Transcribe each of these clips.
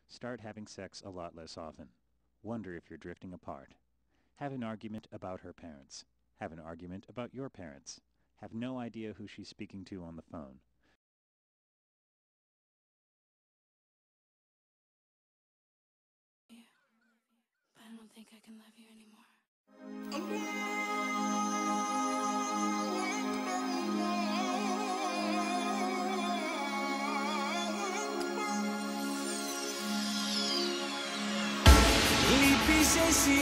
Start having sex a lot less often. Wonder if you're drifting apart. Have an argument about her parents. Have an argument about your parents. Have no idea who she's speaking to on the phone. But I don't think I can love you anymore. Λείπεις εσύ.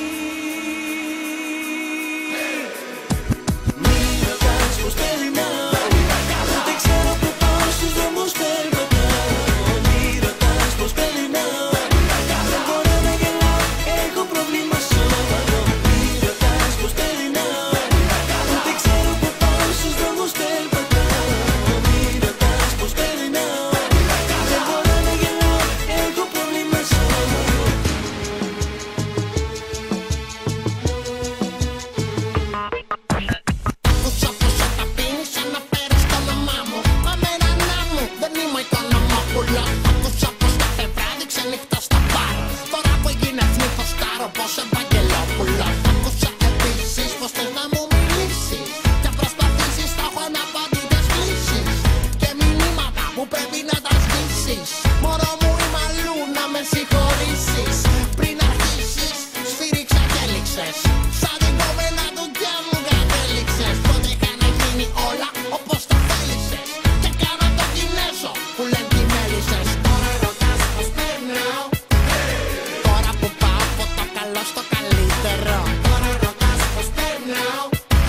Μην ρωτάς πως περνάω. Ούτε ξέρω που πάω στους δρόμους περπατάω. Μην ρωτάς πως περνάω. Δεν μπορώ να γελάω, έχω πρόβλημα σοβαρό. Μην ρωτάς πως περνάω. Ούτε ξέρω που πάω στους δρόμους περπατάω. Μην ρωτάς πως περνάω. Δεν μπορώ να γελάω, έχω πρόβλημα σοβαρό. Πως Ευαγγελόπουλο. Άκουσα επίσης πως θες να μου μιλήσεις και προσπαθήσεις θα έχω αναπαντήτες κλήσεις και μηνύματα που πρέπει να τα σβήσεις. Μωρό μου είμαι αλλού να με συγχωρήσεις. Πριν αρχίσεις σφύριξα και έλειξες. Σαν την κόμενα του κι μου κατέληξες. Τότε είχα να γίνει όλα όπως τα θέλησες και κάνα το Κινέζο που λένε τι μέλισσες. Τώρα ρωτάς πως περνάω. Τώρα που πάω από το καλό στο καλύτερο. Τώρα ρωτάς πως περνάω.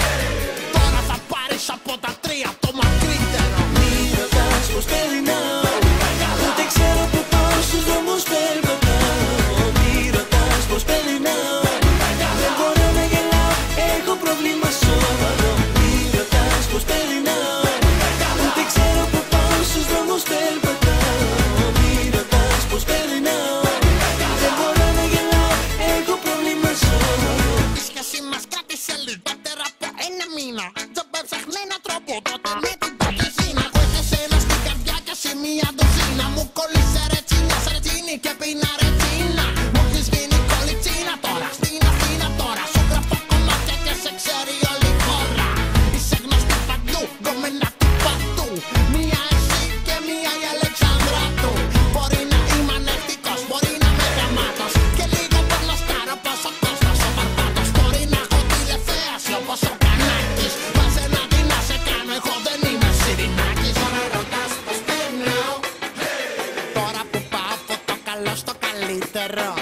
Τώρα θα πάρεις από τα τρία το μακρύτερο. Μην ρωτάς πως περνάω. Ούτε ξέρω που πάω στους δρόμους περπατάω. Μην ρωτάς πως περνάω. Δεν μπορώ να γελάω, έχω πρόβλημα σοβαρό. Μην ρωτάς πως περνάω. Ούτε ξέρω που πάω στους δρόμους περπατάω. Μην ρωτάς πως περνάω. Δεν μπορώ να γελάω, έχω πρόβλημα σοβαρό. Η σχέση μας κράτησε λιγότερα από ένα μήνα. Τζομπέψαχνε έναν τρόπο τότε με την παπιζίνα. Εγώ είχα εσένα στην καρδιά κι εσύ μία ντοζίνα. Μου κόλλησε ρετσίνια σε ρετσίνη και πίνα ρετσίνα. Μου έχεις γίνει κολιτσίνα τώρα. Στην Αθήνα τώρα σου γράφω κομμάτια και σε ξέρει όλη η χώρα. Είσαι γνωστή παντού, γκόμενα του πατού. Μία εσύ και μία η Αλεξάνδρα του. Μπορεί να είμαι ανεκτικός, μπορεί να είμαι γαμάτος και λίγο πορνοστάρο όπως ο Κώστας ο Παρπάτος. Μπορεί να έχω τηλεθέαση όπως ο Κανάκης. Βάζε να τι να σε κάνω, εγώ δεν είμαι Σιρινάκης. Τώρα ρωτάς πως περνάω. Τώρα που πάω από το καλό στο καλύτερο.